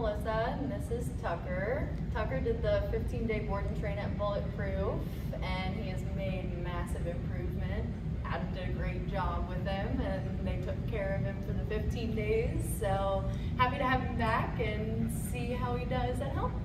Melissa, and this is Tucker. Tucker did the 15-day board and train at Bulletproof, and he has made massive improvement. Adam did a great job with him, and they took care of him for the 15 days. So happy to have him back and see how he does at home.